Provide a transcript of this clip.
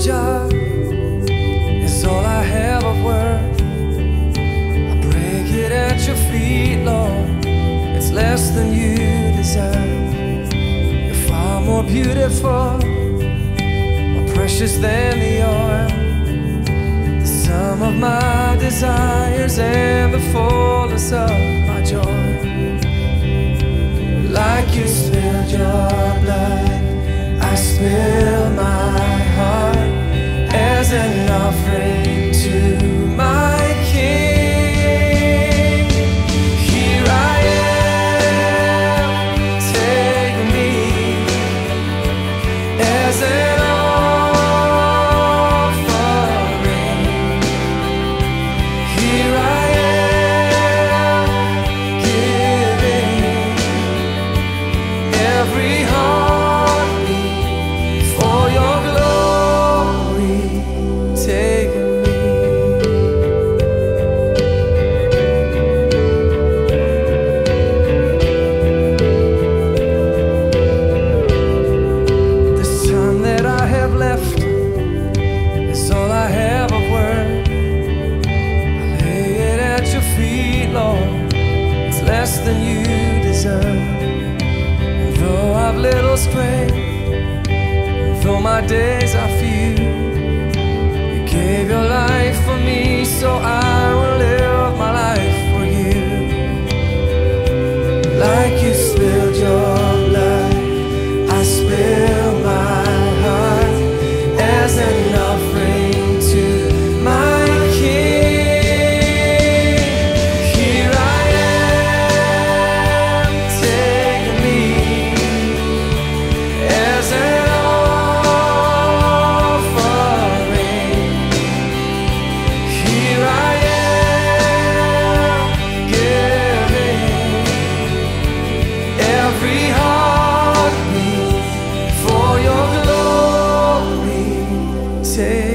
jar is all I have of worth. I break it at your feet, Lord. It's less than you deserve. You're far more beautiful, more precious than the oil, the sum of my desires and the fullness of my joy. Like you spilled your blood, I spill my heart as an offering to my King. Here I am, take me as an offering. Here I am, giving every heartbeat for your glory. Take me. This time that I have left is all I have of worth. I lay it at your feet, Lord. It's less than you deserve. Though I've little strength, though my days are few, you gave your life for me, so I will live my life for you. Like you spilled your blood, I spill my heart as an offering to my King. Here I am, take me as an offering. Here I am, giving every heartbeat for your glory. Take